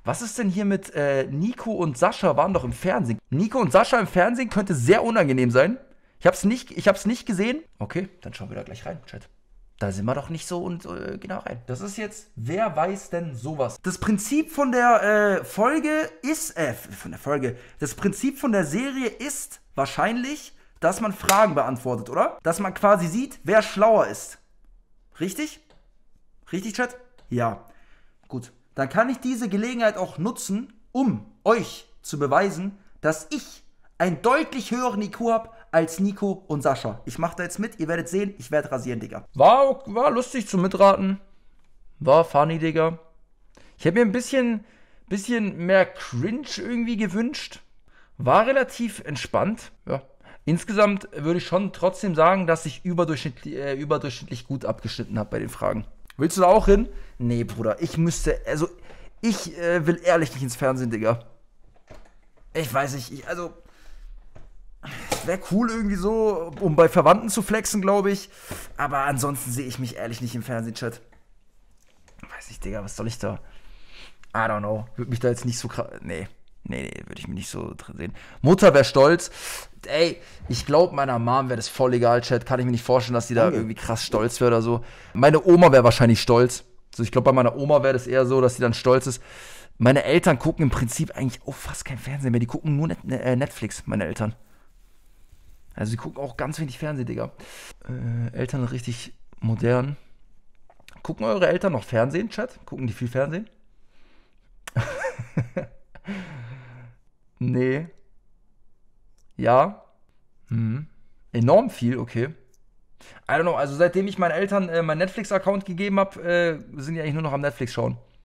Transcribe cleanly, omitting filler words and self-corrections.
Was ist denn hier mit Nico und Sascha waren doch im Fernsehen? Nico und Sascha im Fernsehen könnte sehr unangenehm sein. Ich hab's nicht gesehen. Okay, dann schauen wir da gleich rein, Chat. Da sind wir doch nicht so und genau rein. Das ist jetzt, wer weiß denn sowas? Das Prinzip von der Folge ist, das Prinzip von der Serie ist wahrscheinlich, dass man Fragen beantwortet, oder? Dass man quasi sieht, wer schlauer ist. Richtig? Richtig, Chat? Ja. Gut. Dann kann ich diese Gelegenheit auch nutzen, um euch zu beweisen, dass ich einen deutlich höheren IQ habe als Nico und Sascha. Ich mache da jetzt mit, ihr werdet sehen, ich werde rasieren, Digga. War lustig zum Mitraten. War funny, Digga. Ich habe mir ein bisschen mehr Cringe irgendwie gewünscht. War relativ entspannt. Ja. Insgesamt würde ich schon trotzdem sagen, dass ich überdurchschnittlich gut abgeschnitten habe bei den Fragen. Willst du da auch hin? Nee, Bruder, ich will ehrlich nicht ins Fernsehen, Digga. Ich weiß nicht, wäre cool irgendwie so, um bei Verwandten zu flexen, glaube ich. Aber ansonsten sehe ich mich ehrlich nicht im Fernsehchat. Weiß nicht, Digga, was soll ich da? I don't know. Würde mich da jetzt nicht so krass. Nee, würde ich mich nicht so drin sehen. Mutter wäre stolz. Ey, ich glaube, meiner Mom wäre das voll egal, Chat. Kann ich mir nicht vorstellen, dass die da irgendwie krass stolz wäre oder so. Meine Oma wäre wahrscheinlich stolz. Also ich glaube, bei meiner Oma wäre das eher so, dass sie dann stolz ist. Meine Eltern gucken im Prinzip eigentlich auch fast kein Fernsehen mehr. Die gucken nur Netflix, meine Eltern. Also die gucken auch ganz wenig Fernsehen, Digga. Eltern sind richtig modern. Gucken eure Eltern noch Fernsehen, Chat? Gucken die viel Fernsehen? Nee. Ja. Enorm viel, okay. I don't know, also seitdem ich meinen Eltern meinen Netflix-Account gegeben habe, sind die eigentlich nur noch am Netflix schauen.